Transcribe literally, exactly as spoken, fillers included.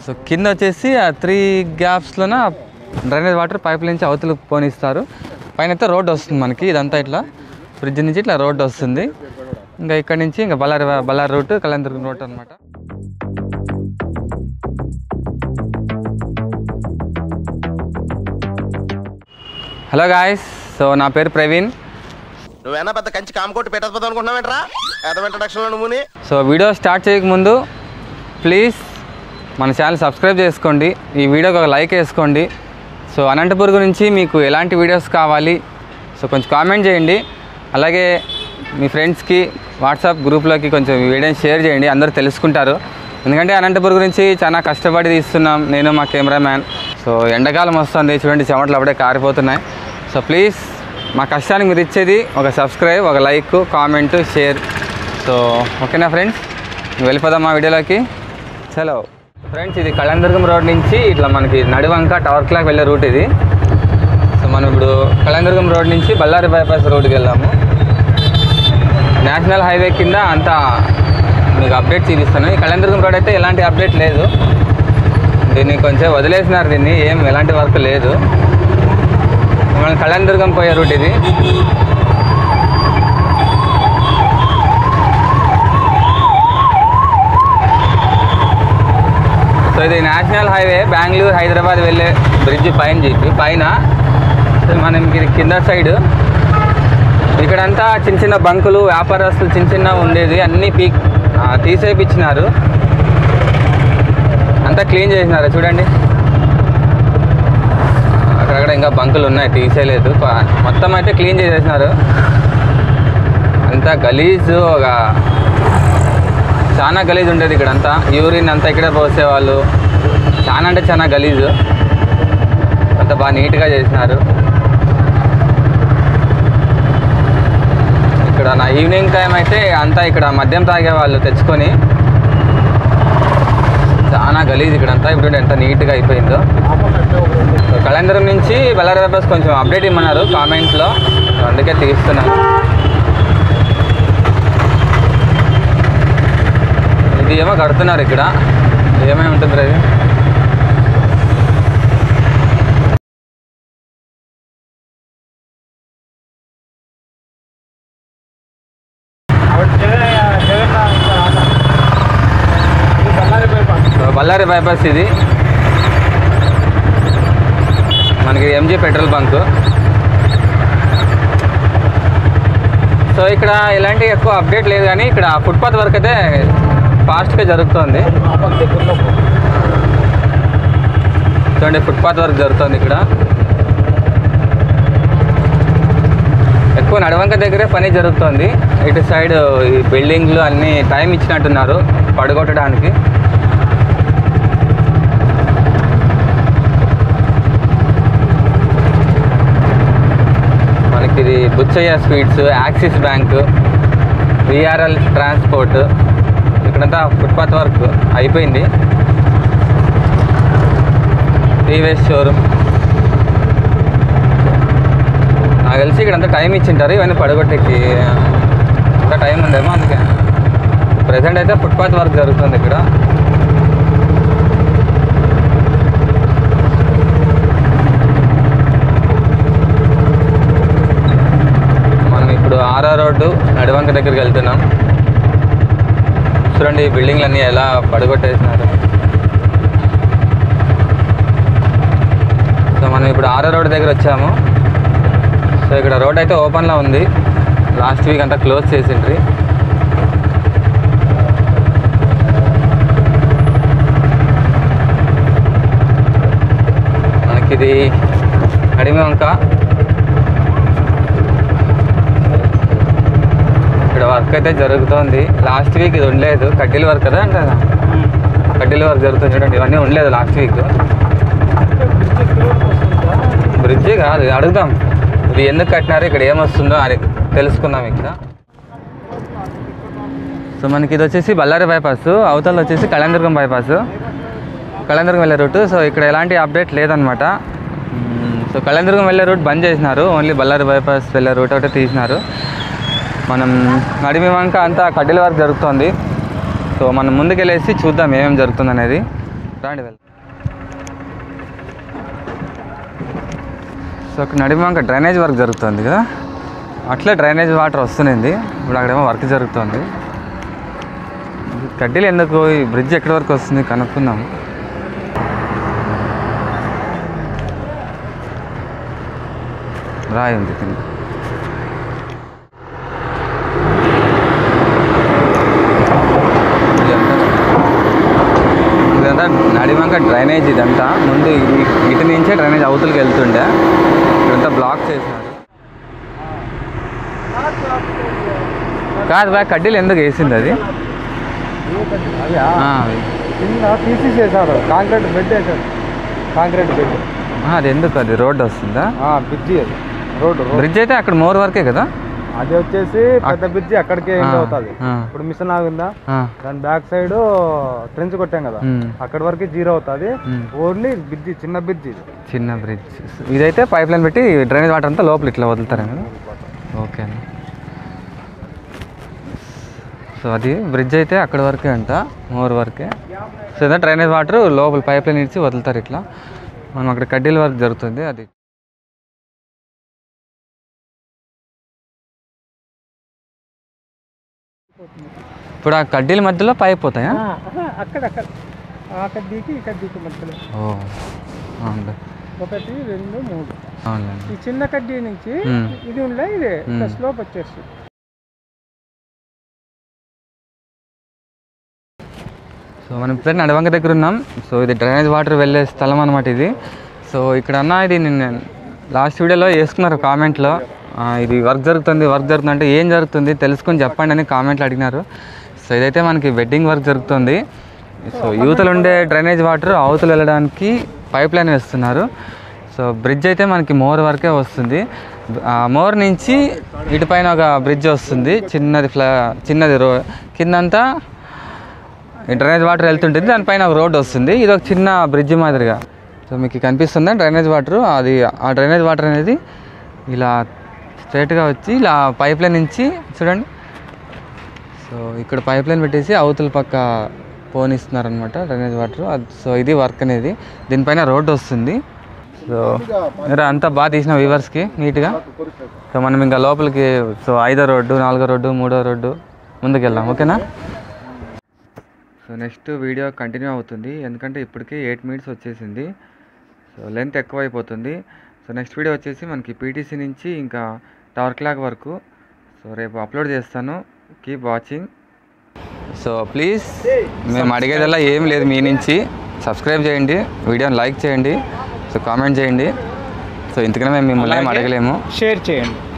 So కింద వచ్చేసి ఆ త్రీ గ్యాప్స్లోన డ్రైనేజ్ వాటర్ పైప్ నుంచి అవతలు పోనిస్తారు. పైన అయితే రోడ్డు వస్తుంది మనకి, ఇదంతా ఇట్లా బ్రిడ్జ్ నుంచి ఇట్లా రోడ్డు వస్తుంది. ఇంకా ఇక్కడ నుంచి ఇంకా బళ్ళారి బళ్ళారి రూట్ కళ్యాణదుర్గం రూట్ అనమాట. హలో గాయస్, సో నా పేరు ప్రవీణ్. నువ్వేనా పెద్ద కంచి కామకోటి పెట్టకపోతావు అనుకుంటున్నావేంట్రా? ఇంట్రడక్షన్లో నువ్వుని. సో వీడియో స్టార్ట్ చేయకముందు ప్లీజ్ మన ఛానల్ సబ్స్క్రైబ్ చేసుకోండి, ఈ వీడియోకి ఒక లైక్ వేసుకోండి. సో అనంతపూర్ గురించి మీకు ఎలాంటి వీడియోస్ కావాలి సో కొంచెం కామెంట్ చేయండి. అలాగే మీ ఫ్రెండ్స్కి వాట్సాప్ గ్రూప్లోకి కొంచెం వీడియోని షేర్ చేయండి, అందరూ తెలుసుకుంటారు. ఎందుకంటే అనంతపూర్ గురించి చాలా కష్టపడి తీస్తున్నాం నేను, మా కెమెరామ్యాన్. సో ఎండాకాలం వస్తుంది, చూడండి చెమటలు అప్పుడే కారిపోతున్నాయి. సో ప్లీజ్ మా కష్టానికి మీరు ఇచ్చేది ఒక సబ్స్క్రైబ్, ఒక లైక్, కామెంట్, షేర్. సో ఓకేనా ఫ్రెండ్స్, వెళ్ళిపోదాం మా వీడియోలోకి. చలో ఫ్రెండ్స్, ఇది కళ్యాణదుర్గం రోడ్ నుంచి ఇట్లా మనకి నడివంక టవర్ క్లాక్ వెళ్ళే రూట్ ఇది. సో మనం ఇప్పుడు కళ్యాణదుర్గం రోడ్ నుంచి బళ్ళారి బైపాస్ రోడ్కి వెళ్ళాము. నేషనల్ హైవే కింద అంతా మీకు అప్డేట్ చూపిస్తాను. ఈ కళ్యాణదుర్గం రోడ్ అయితే ఎలాంటి అప్డేట్ లేదు, దీన్ని కొంచెం వదిలేసినారు, దీన్ని ఏం ఎలాంటి వర్క్ లేదు. మనం కళ్యాణదుర్గం పోయే రూట్ ఇది. సో ఇది నేషనల్ హైవే, బెంగళూరు హైదరాబాద్ వెళ్ళే బ్రిడ్జ్ పైన చెప్పి పైన మనం ఇది కింద సైడ్ ఇక్కడంతా చిన్న చిన్న బంకులు, వ్యాపారస్తులు చిన్న చిన్న ఉండేది అన్నీ పీక్ తీసేపిచ్చినారు, అంతా క్లీన్ చేసినారు. చూడండి అక్కడక్కడ ఇంకా బంకులు ఉన్నాయి, తీసేయలేదు, మొత్తం అయితే క్లీన్ చేసేసినారు. అంతా గలీజు, ఒక చాలా గలీజ్ ఉండేది ఇక్కడంతా. యూరిన్ అంతా ఇక్కడే పోసేవాళ్ళు, చాలా అంటే చాలా గలీజు. అంతా బాగా నీట్గా చేసినారు. ఇక్కడ నా ఈవినింగ్ టైం అయితే అంతా ఇక్కడ మద్యం తాగేవాళ్ళు తెచ్చుకొని, చాలా గలీజ్ ఇక్కడంతా. ఇప్పుడు ఎంత నీట్గా అయిపోయిందో. కళ్యాణదుర్గం నుంచి బళ్ళారి బైపాస్ కొంచెం అప్డేట్ ఇమ్మన్నారు కామెంట్స్లో, అందుకే తీస్తున్నాను. ఇది ఏమో కడుతున్నారు ఇక్కడ, ఏమేమి ఉంటుంది అది. బళ్ళారి బైపాస్ ఇది మనకి ఎంజీ పెట్రోల్ బంక్. సో ఇక్కడ ఎలాంటి ఎక్కువ అప్డేట్ లేదు, కానీ ఇక్కడ ఫుట్పాత్ వర్క్ అయితే ఫాస్ట్గా జరుగుతుంది. చూడండి ఫుట్పాత్ వర్క్ జరుగుతుంది ఇక్కడ. ఎక్కువ నడవంక దగ్గరే పని జరుగుతుంది. ఇటు సైడ్ ఈ బిల్డింగ్లు అన్నీ టైం ఇచ్చినట్టున్నారు పడగొట్టడానికి. మనకి ఇది Butchaiah sweets, Axis bank, VRL transport, ఇక్కడంతా ఫుట్పాత్ వర్క్ అయిపోయింది. TVS showroom. నాకు తెలిసి ఇక్కడంతా టైం ఇచ్చింటారు, ఇవన్నీ పడగొట్టేకి ఇంకా టైం ఉందేమో, అందుకే ప్రజెంట్ అయితే ఫుట్పాత్ వర్క్ జరుగుతుంది ఇక్కడ. మనం ఇప్పుడు ఆర్ఆర్ రోడ్డు నడివంక దగ్గరికి వెళ్తున్నాం. చూడండి ఈ బిల్డింగ్లు అన్నీ ఎలా పడగొట్టేసినారు. సో మనం ఇప్పుడు ఆర్ఆర్ రోడ్ దగ్గర వచ్చాము. సో ఇక్కడ రోడ్ అయితే ఓపెన్లో ఉంది, లాస్ట్ వీక్ అంతా క్లోజ్ చేసిండ్రి. మనకిది నడివంక. ఇక్కడ వర్క్ అయితే జరుగుతుంది. లాస్ట్ వీక్ ఇది ఉండలేదు, కడ్డీల వర్క్ కదా అంటే కడ్డీల వర్క్ జరుగుతుంది. చూడండి ఇవన్నీ ఉండలేదు లాస్ట్ వీక్. బ్రిడ్జి కాదు, అడుగుదాం ఇది ఎందుకు కట్టినారు, ఇక్కడ ఏమొస్తుందో అని తెలుసుకుందాం ఇక్కడ. సో మనకి ఇది వచ్చేసి బళ్ళారి బైపాస్, అవతల వచ్చేసి కళ్యాణదుర్గం బైపాస్, కళ్యాణదుర్గం వెళ్ళే రూట్. సో ఇక్కడ ఎలాంటి అప్డేట్ లేదనమాట. సో కళ్యాణదుర్గం వెళ్ళే రూట్ బంద్ చేసినారు, ఓన్లీ బళ్ళారి బైపాస్ వెళ్ళే రూట్ ఒకటే తీసినారు. మనం నడిమివంక అంతా కడ్డీల వర్క్ జరుగుతుంది. సో మనం ముందుకెళ్ళేసి చూద్దాం ఏమేమి జరుగుతుంది అనేది. రాండి వెళ్ళి. సో అక్కడ నడిమాక డ్రైనేజ్ వర్క్ జరుగుతుంది కదా, అట్లే డ్రైనేజ్ వాటర్ వస్తుంది. ఇప్పుడు అక్కడేమో వర్క్ జరుగుతుంది. కడ్డీలు ఎందుకు, ఈ బ్రిడ్జ్ ఎక్కడి వరకు వస్తుంది కనుక్కుందాము. రాయి ఉంది కింద. ఇదంతా నడిమాక డ్రైనేజ్, ఇదంతా ముందు ఇటు నుంచే డ్రైనేజ్ అవతలకి వెళ్తుండే, ఇదంతా బ్లాక్ చేసినారు. కాదు బాగా కడ్డీలు ఎందుకు వేసింది అది? పీసీస్ వేసాడు, కాంక్రీట్ బెడ్ వేసాడు, కాంక్రీట్ బెడ్. అది ఎందుకు, అది రోడ్డు వస్తుందా? బ్రిడ్జి, అది రోడ్డు. బ్రిడ్జ్ అయితే అక్కడ మోర్ వరకే కదా, అది వచ్చేసి పెద్ద బ్రిడ్జి అక్కడికి ఎండ్ అవుతుంది. ఇప్పుడు మిషన్ ఆగిందా, దాని బ్యాక్ సైడ్ ట్రెంచ్ కొట్టాం కదా, అక్కడి వరకు జీరో అవుతుంది. ఓన్లీ బ్రిడ్జి, చిన్న బ్రిడ్జి, చిన్న బ్రిడ్జ్. ఇదైతే పైప్ లైన్ పెట్టి డ్రైనేజ్ వాటర్ అంతా లోపల ఇట్లా వదులుతారు కదా. ఓకే అండి. సో అది బ్రిడ్జ్ అయితే అక్కడి వరకే అంట, మోర్ వరకే. సో ఇదే డ్రైనేజ్ వాటర్ లోపల పైప్ లైన్ ఇచ్చి వదులుతారు ఇట్లా. మనం అక్కడ కడ్డీల వర్క్ జరుగుతుంది. అది ఇప్పుడు ఆ కడ్డీల మధ్యలో పైప్ పోతాయా? అక్కడక్కడ ఆ కడ్డీకి ఈ కడ్డీకి మధ్యలో. ఓ అవును, ఒకటి రెండు మూడు. అవునండి. ఈ చిన్న కడ్డీ నుంచి ఇది ఉండే, ఇది స్లోప్ వచ్చేసి. సో మనం ఇప్పుడు నడవంక దగ్గర ఉన్నాం. సో ఇది డ్రైనేజ్ వాటర్ వెళ్ళే స్థలం అనమాట ఇది. సో ఇక్కడ అన్న ఇది నేను లాస్ట్ వీడియోలో వేసుకున్నారు కామెంట్లో, ఇది వర్క్ జరుగుతుంది వర్క్ జరుగుతుంది అంటే ఏం జరుగుతుంది తెలుసుకొని చెప్పండి అని కామెంట్లు అడిగినారు. సో ఇదైతే మనకి వెడ్డింగ్ వర్క్ జరుగుతుంది. సో యూతలు ఉండే డ్రైనేజ్ వాటర్ అవతలు వెళ్ళడానికి పైప్ లైన్ వేస్తున్నారు. సో బ్రిడ్జ్ అయితే మనకి మోర్ వరకే వస్తుంది. మోర్ నుంచి ఇటుపైన ఒక బ్రిడ్జ్ వస్తుంది, చిన్నది ఫ్లా చిన్నది రో కిందంతా డ్రైనేజ్ వాటర్ వెళ్తుంటుంది, దానిపైన ఒక రోడ్ వస్తుంది. ఇది ఒక చిన్న బ్రిడ్జ్ మాదిరిగా. సో మీకు కనిపిస్తుంది డ్రైనేజ్ వాటర్. అది ఆ డ్రైనేజ్ వాటర్ అనేది ఇలా స్ట్రైట్గా వచ్చి ఇలా పైప్ లైన్ నుంచి చూడండి. సో ఇక్కడ పైప్ లైన్ పెట్టేసి అవతల పక్క పోనిస్తున్నారు అనమాట డ్రైనేజ్ వాటర్. సో ఇది వర్క్ అనేది, దీనిపైన రోడ్డు వస్తుంది. సో మీరు అంతా బాగా తీసిన వ్యూవర్స్కి నీట్గా. సో మనం ఇంకా లోపలికి సో ఐదో రోడ్డు, నాలుగో రోడ్డు, మూడో రోడ్డు ముందుకు వెళ్దాం. ఓకేనా? సో నెక్స్ట్ వీడియో కంటిన్యూ అవుతుంది, ఎందుకంటే ఇప్పటికే ఎయిట్ మినిట్స్ వచ్చేసింది. సో లెంత్ ఎక్కువ అయిపోతుంది. సో నెక్స్ట్ వీడియో వచ్చేసి మనకి పీటీసీ నుంచి ఇంకా టవర్ క్లాక్ వరకు సో రేపు అప్లోడ్ చేస్తాను. Keep watching. సో ప్లీజ్ మేము అడిగేదల్లా ఏం లేదు మీ నుంచి, సబ్స్క్రైబ్ చేయండి, వీడియోని లైక్ చేయండి, సో కామెంట్ చేయండి. సో ఇంతకనే మేము మిమ్మల్ని ఏం అడగలేము. షేర్ చేయండి.